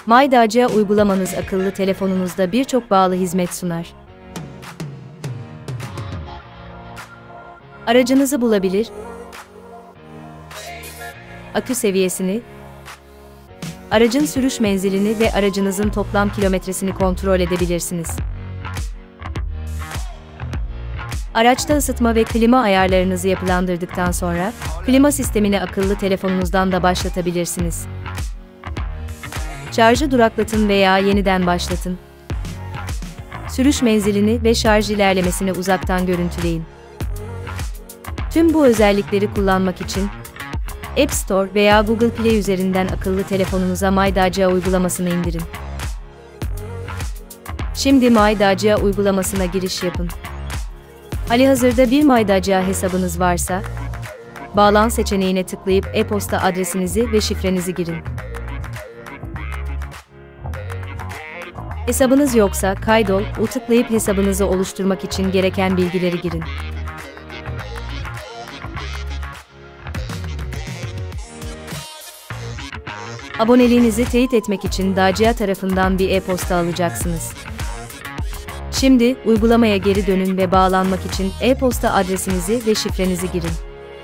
MyDacia uygulamanız akıllı telefonunuzda birçok bağlı hizmet sunar. Aracınızı bulabilir, akü seviyesini, aracın sürüş menzilini ve aracınızın toplam kilometresini kontrol edebilirsiniz. Araçta ısıtma ve klima ayarlarınızı yapılandırdıktan sonra, klima sistemini akıllı telefonunuzdan da başlatabilirsiniz. Şarjı duraklatın veya yeniden başlatın. Sürüş menzilini ve şarj ilerlemesini uzaktan görüntüleyin. Tüm bu özellikleri kullanmak için, App Store veya Google Play üzerinden akıllı telefonunuza MyDacia uygulamasını indirin. Şimdi MyDacia uygulamasına giriş yapın. Halihazırda bir MyDacia hesabınız varsa, Bağlan seçeneğine tıklayıp e-posta adresinizi ve şifrenizi girin. Hesabınız yoksa kaydol, tıklayıp hesabınızı oluşturmak için gereken bilgileri girin. Aboneliğinizi teyit etmek için Dacia tarafından bir e-posta alacaksınız. Şimdi, uygulamaya geri dönün ve bağlanmak için e-posta adresinizi ve şifrenizi girin.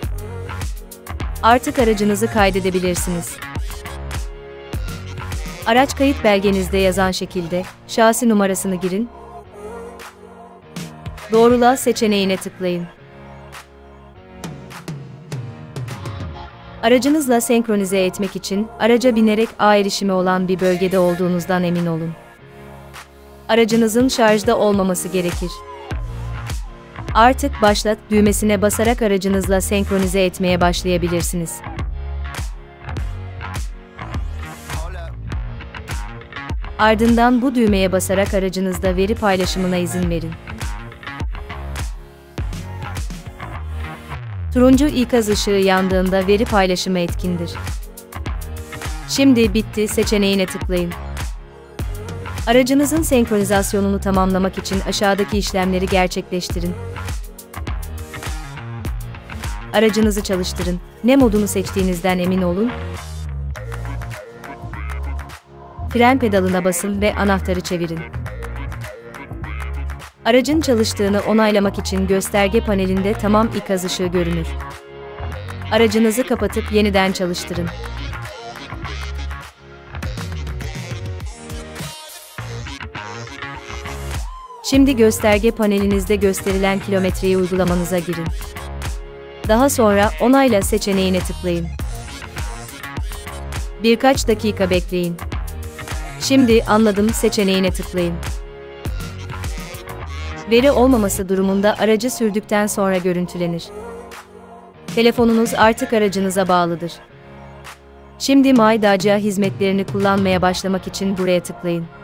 Artık aracınızı kaydedebilirsiniz. Araç kayıt belgenizde yazan şekilde, şasi numarasını girin. Doğrula seçeneğine tıklayın. Aracınızla senkronize etmek için, araca binerek ağ erişimi olan bir bölgede olduğunuzdan emin olun. Aracınızın şarjda olmaması gerekir. Artık başlat düğmesine basarak aracınızla senkronize etmeye başlayabilirsiniz. Ardından bu düğmeye basarak aracınızda veri paylaşımına izin verin. Turuncu ikaz ışığı yandığında veri paylaşımı etkindir. Şimdi bitti seçeneğine tıklayın. Aracınızın senkronizasyonunu tamamlamak için aşağıdaki işlemleri gerçekleştirin. Aracınızı çalıştırın. Ne modunu seçtiğinizden emin olun. Fren pedalına basın ve anahtarı çevirin. Aracın çalıştığını onaylamak için gösterge panelinde tamam ikaz ışığı görünür. Aracınızı kapatıp yeniden çalıştırın. Şimdi gösterge panelinizde gösterilen kilometreyi uygulamanıza girin. Daha sonra onayla seçeneğine tıklayın. Birkaç dakika bekleyin. Şimdi anladım seçeneğine tıklayın. Veri olmaması durumunda aracı sürdükten sonra görüntülenir. Telefonunuz artık aracınıza bağlıdır. Şimdi MyDacia hizmetlerini kullanmaya başlamak için buraya tıklayın.